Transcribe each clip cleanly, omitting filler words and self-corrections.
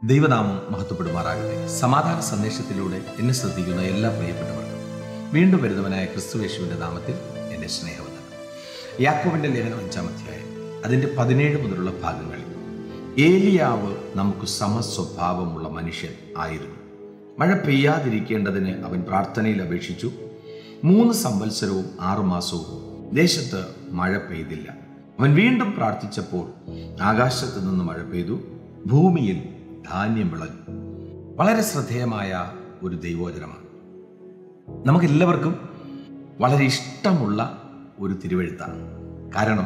ദൈവനാമം മഹത്വപ്പെടുമാറാകട്ടെ. സമാധാന സന്ദേശത്തിലൂടെ എന്നെ ശ്രദ്ധിക്കുന്ന എല്ലാ പ്രിയപ്പെട്ടവർക്കും വീണ്ടും വരുന്നവനായ ക്രിസ്തുയേശുവിൻ്റെ നാമത്തിൽ എൻ്റെ സ്നേഹവന്ദനം. യാക്കോബിൻ്റെ ലേഖനം 5-ാം അധ്യായം അതിൻ്റെ 17 മുതലുള്ള ഭാഗങ്ങളിൽ ഏലിയാവ് നമുക്ക് സമസ്വഭാവമുള്ള മനുഷ്യൻ ആയിരുന്നു. മഴ പെയ്യാതിരിക്കേണ്ടതിന് അവൻ പ്രാർത്ഥനയിൽ അപേക്ഷിച്ചു. 3 സംവത്സരവും 6 മാസവും ദേശത്ത് മഴ പെയ്തില്ല. അവൻ വീണ്ടും പ്രാർത്ഥിച്ചപ്പോൾ ആകാശത്ത് നിന്ന് മഴ പെയ്തു, ഭൂമിയിൽ ധാന്യം വിളഞ്ഞു. വളരെ ശ്രദ്ധേയമായ ഒരു ദൈവവചനമാണ്. നമുക്കെല്ലാവർക്കും വളരെ ഇഷ്ടമുള്ള ഒരു തിരുവെഴുത്താണ്. കാരണം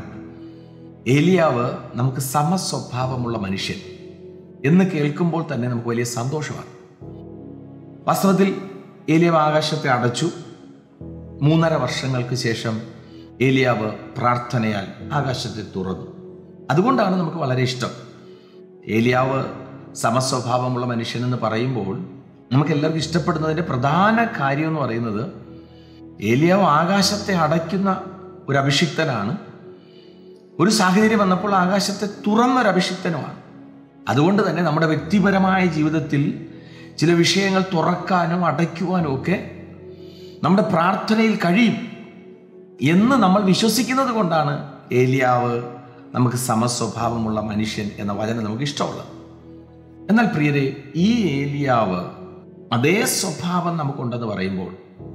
ഏലിയാവ് നമുക്ക് സമസ്വഭാവമുള്ള മനുഷ്യൻ എന്ന് കേൾക്കുമ്പോൾ തന്നെ നമുക്ക് വലിയ സന്തോഷമാണ്. വാസ്തവത്തിൽ ഏലിയാവ് ആകാശത്തെ അടച്ചു. 3.5 വർഷങ്ങൾക്ക് ശേഷം ഏലിയാവ് പ്രാർത്ഥനയാൽ ആകാശത്തെ തുറന്നു. അതുകൊണ്ടാണ് നമുക്ക് വളരെ ഇഷ്ടം. ഏലിയാവ് സമസ്വഭാവമുള്ള മനുഷ്യനെന്ന് പറയുമ്പോൾ നമുക്ക് എല്ലാവർക്കും ഇഷ്ടപ്പെടുന്നതിൻ്റെ പ്രധാന കാര്യം എന്ന് പറയുന്നത് ഏലിയാവ് ആകാശത്തെ അടയ്ക്കുന്ന ഒരു അഭിഷിക്തനാണ്. ഒരു സാഹചര്യം വന്നപ്പോൾ ആകാശത്തെ തുറന്നൊരു അഭിഷിക്തനുമാണ്. അതുകൊണ്ട് തന്നെ നമ്മുടെ വ്യക്തിപരമായ ജീവിതത്തിൽ ചില വിഷയങ്ങൾ തുറക്കാനും അടയ്ക്കുവാനും ഒക്കെ നമ്മുടെ പ്രാർത്ഥനയിൽ കഴിയും എന്ന് നമ്മൾ വിശ്വസിക്കുന്നത് കൊണ്ടാണ് ഏലിയാവ് നമുക്ക് സമസ്വഭാവമുള്ള മനുഷ്യൻ എന്ന വചനം നമുക്ക് ഇഷ്ടമുള്ളത്. എന്നാൽ പ്രിയരെ, ഈ ഏലിയാവ് അതേ സ്വഭാവം നമുക്കുണ്ടെന്ന് പറയുമ്പോൾ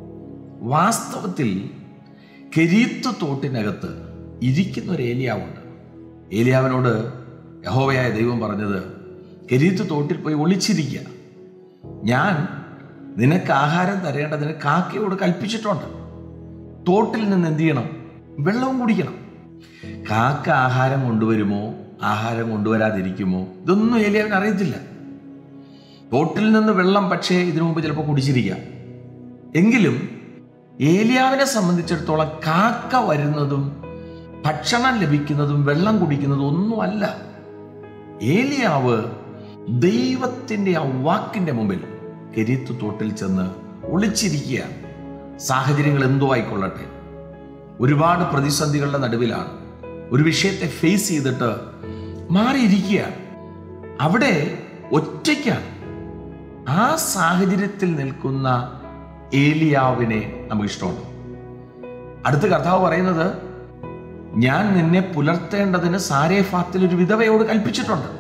വാസ്തവത്തിൽ കെരീത്ത് തോട്ടിനകത്ത് ഇരിക്കുന്ന ഒരു ഏലിയാവുണ്ട്. ഏലിയാവിനോട് യഹോവയായ ദൈവം പറഞ്ഞത്, കെരീത്ത് തോട്ടിൽ പോയി ഒളിച്ചിരിക്കുക, ഞാൻ നിനക്ക് ആഹാരം തരേണ്ടതിന് കാക്കയോട് കൽപ്പിച്ചിട്ടുണ്ട്. തോട്ടിൽ നിന്ന് എന്ത് ചെയ്യണം? വെള്ളവും കുടിക്കണം. കാക്ക ആഹാരം കൊണ്ടുവരുമോ, ആഹാരം കൊണ്ടുവരാതിരിക്കുമോ, ഇതൊന്നും ഏലിയാവിന് അറിയത്തില്ല. തോട്ടിൽ നിന്ന് വെള്ളം പക്ഷേ ഇതിനു മുമ്പ് ചിലപ്പോൾ കുടിച്ചിരിക്കാം. എങ്കിലും ഏലിയാവിനെ സംബന്ധിച്ചിടത്തോളം കാക്ക വരുന്നതും ഭക്ഷണം ലഭിക്കുന്നതും വെള്ളം കുടിക്കുന്നതും ഒന്നുമല്ല. ഏലിയാവ് ദൈവത്തിൻ്റെ ആ വാക്കിൻ്റെ മുമ്പിൽ കെരീത്ത് തോട്ടിൽ ചെന്ന് ഒളിച്ചിരിക്കുകയാണ്. സാഹചര്യങ്ങൾ എന്തോ ആയിക്കൊള്ളട്ടെ, ഒരുപാട് പ്രതിസന്ധികളുടെ നടുവിലാണ്, ഒരു വിഷയത്തെ ഫേസ് ചെയ്തിട്ട് മാറിയിരിക്കുകയാണ്. അവിടെ ഒറ്റയ്ക്കാണ്. ആ സാഹചര്യത്തിൽ നിൽക്കുന്ന ഏലിയാവിനെ നമുക്ക് ഇഷ്ടമുണ്ട്. അടുത്ത കർത്താവ് പറയുന്നത്, ഞാൻ നിന്നെ പുലർത്തേണ്ടതിന് സാരേഫാത്തിൽ ഒരു വിധവയോട് കൽപ്പിച്ചിട്ടുണ്ട്.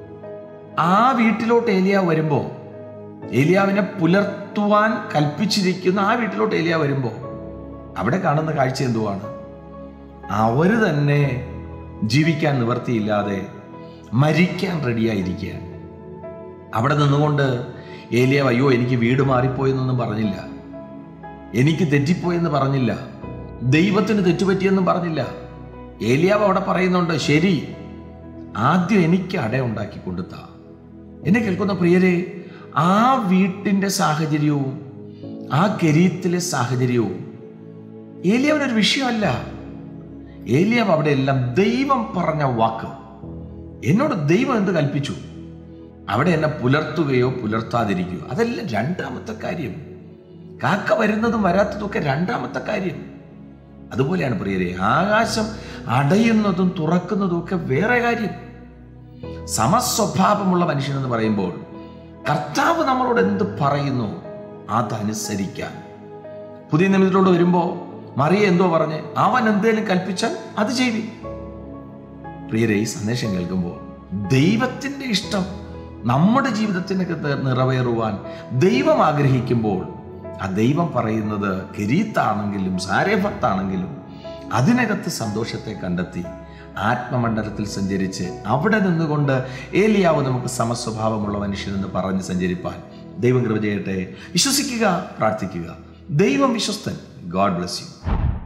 ആ വീട്ടിലോട്ട് ഏലിയാവ് വരുമ്പോൾ, ഏലിയാവിനെ പുലർത്തുവാൻ കൽപ്പിച്ചിരിക്കുന്ന ആ വീട്ടിലോട്ട് ഏലിയാവ് വരുമ്പോൾ അവിടെ കാണുന്ന കാഴ്ച എന്തുവാണ്? അവര് തന്നെ ജീവിക്കാൻ നിവർത്തിയില്ലാതെ മരിക്കാൻ റെഡിയായിരിക്കുകയാണ്. അവിടെ നിന്നുകൊണ്ട് ഏലിയാവ് അയ്യോ എനിക്ക് വീട് മാറിപ്പോയെന്നൊന്നും പറഞ്ഞില്ല, എനിക്ക് തെറ്റിപ്പോയെന്ന് പറഞ്ഞില്ല, ദൈവത്തിന് തെറ്റുപറ്റിയെന്നും പറഞ്ഞില്ല. ഏലിയാവ് അവിടെ പറയുന്നുണ്ട്, ശരി, ആദ്യം എനിക്ക് അട ഉണ്ടാക്കി കൊടുത്താ. എന്നെ കേൾക്കുന്ന പ്രിയരെ, ആ വീട്ടിൻ്റെ സാഹചര്യവും ആ കെരീത്തിലെ സാഹചര്യവും ഏലിയാവിനൊരു വിഷയമല്ല. ഏലിയാവ് അവിടെ എല്ലാം ദൈവം പറഞ്ഞ വാക്ക്, എന്നോട് ദൈവം എന്ത് കൽപ്പിച്ചു, അവിടെ എന്നെ പുലർത്തുകയോ പുലർത്താതിരിക്കുകയോ, അതെല്ലാം രണ്ടാമത്തെ കാര്യം. കാക്ക വരുന്നതും വരാത്തതും ഒക്കെ രണ്ടാമത്തെ കാര്യം. അതുപോലെയാണ് പ്രിയരെ, ആകാശം അടയുന്നതും തുറക്കുന്നതും ഒക്കെ വേറെ കാര്യം. സമസ്വഭാവമുള്ള മനുഷ്യനെന്ന് പറയുമ്പോൾ കർത്താവ് നമ്മളോട് എന്ത് പറയുന്നു അതനുസരിക്കാൻ. പുതിയ നിയമത്തിലോട്ട് വരുമ്പോൾ മറിയ എന്തോ പറഞ്ഞ്, അവൻ എന്തേലും കൽപ്പിച്ചാൽ അത് ചെയ്യും. പ്രിയരെ, ഈ സന്ദേശം കേൾക്കുമ്പോൾ ദൈവത്തിൻ്റെ ഇഷ്ടം നമ്മുടെ ജീവിതത്തിനകത്ത് നിറവേറുവാൻ ദൈവം ആഗ്രഹിക്കുമ്പോൾ ആ ദൈവം പറയുന്നത് കെരീത്താണെങ്കിലും സാരേഫത്താണെങ്കിലും അതിനകത്ത് സന്തോഷത്തെ കണ്ടെത്തി ആത്മമണ്ഡലത്തിൽ സഞ്ചരിച്ച് അവിടെ നിന്നുകൊണ്ട് ഏലിയാവ് നമുക്ക് സമസ്വഭാവമുള്ള മനുഷ്യനെന്ന് പറഞ്ഞ് സഞ്ചരിപ്പാൻ ദൈവം കൃപ ചെയ്യട്ടെ. വിശ്വസിക്കുക, പ്രാർത്ഥിക്കുക. ദൈവം വിശ്വസ്തൻ. God bless U.